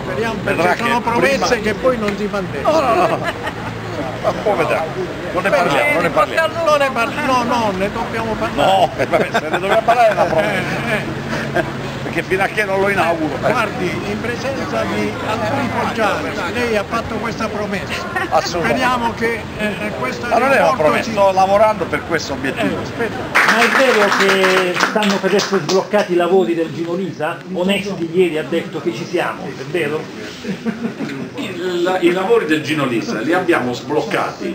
Speriamo, perché sono promesse che poi non si mantengono. No. Ma poi vedrà. Non ne parliamo, non ne parliamo. No, ne dobbiamo parlare. No, vabbè, se ne dobbiamo parlare è una promessa. Perché fino a che non lo inauguro. Guardi, in presenza di alcuni foggiani, lei ha fatto questa promessa. Speriamo che questa. Ma non è una promessa, sto lavorando per questo obiettivo. Ma è vero che stanno per essere sbloccati i lavori del Gino Lisa? Onesti ieri ha detto che ci siamo, è vero? I lavori del Gino Lisa li abbiamo sbloccati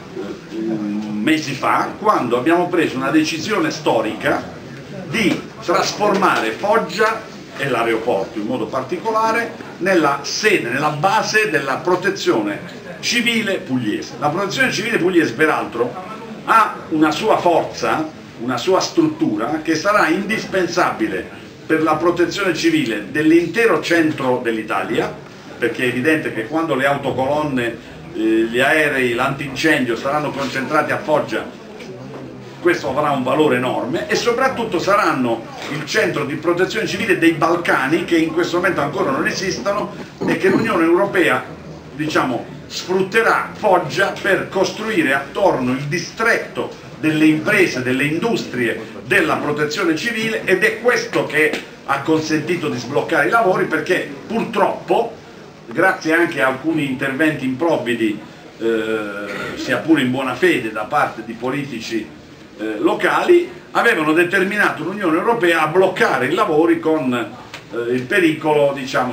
mesi fa, quando abbiamo preso una decisione storica di trasformare Foggia e l'aeroporto in modo particolare nella sede, nella base della protezione civile pugliese. La protezione civile pugliese peraltro ha una sua forza, una sua struttura che sarà indispensabile per la protezione civile dell'intero centro dell'Italia, perché è evidente che quando le autocolonne, gli aerei, l'antincendio saranno concentrati a Foggia, questo avrà un valore enorme, e soprattutto saranno il centro di protezione civile dei Balcani, che in questo momento ancora non esistono e che l'Unione Europea, diciamo, sfrutterà Foggia per costruire attorno il distretto delle imprese, delle industrie, della protezione civile, ed è questo che ha consentito di sbloccare i lavori, perché purtroppo, grazie anche a alcuni interventi improvvidi, sia pure in buona fede da parte di politici locali, avevano determinato l'Unione Europea a bloccare i lavori con il pericolo, diciamo,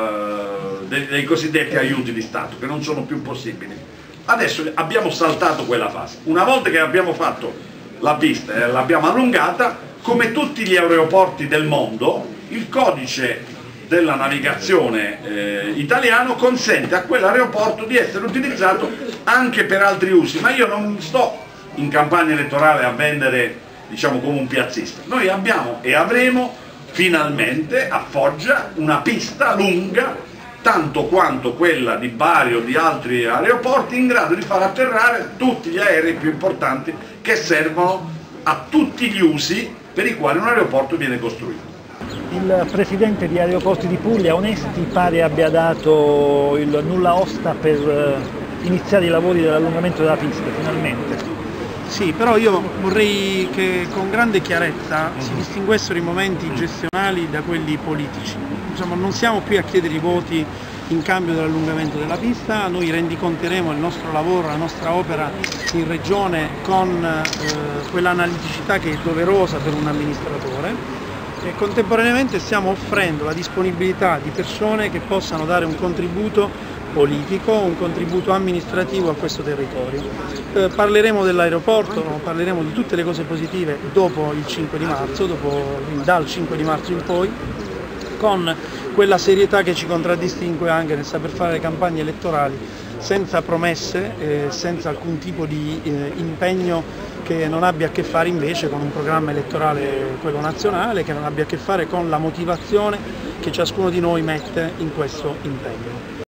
dei cosiddetti aiuti di Stato, che non sono più possibili. Adesso abbiamo saltato quella fase. Una volta che abbiamo fatto la pista e l'abbiamo allungata, come tutti gli aeroporti del mondo, il codice della navigazione italiano consente a quell'aeroporto di essere utilizzato anche per altri usi, ma io non sto in campagna elettorale a vendere, diciamo, come un piazzista. Noi abbiamo e avremo finalmente a Foggia una pista lunga, tanto quanto quella di Bari o di altri aeroporti, in grado di far atterrare tutti gli aerei più importanti che servono a tutti gli usi per i quali un aeroporto viene costruito. Il presidente di Aeroporti di Puglia, Onesti, pare abbia dato il nulla osta per iniziare i lavori dell'allungamento della pista, finalmente. Sì, però io vorrei che con grande chiarezza si distinguessero i momenti gestionali da quelli politici. Insomma, non siamo qui a chiedere i voti in cambio dell'allungamento della pista, noi rendiconteremo il nostro lavoro, la nostra opera in regione con quell'analiticità che è doverosa per un amministratore, e contemporaneamente stiamo offrendo la disponibilità di persone che possano dare un contributo politico, un contributo amministrativo a questo territorio. Parleremo dell'aeroporto, parleremo di tutte le cose positive dopo il 5 di marzo, dal 5 di marzo in poi, con quella serietà che ci contraddistingue anche nel saper fare le campagne elettorali senza promesse, senza alcun tipo di impegno che non abbia a che fare invece con un programma elettorale, quello nazionale, che non abbia a che fare con la motivazione che ciascuno di noi mette in questo impegno.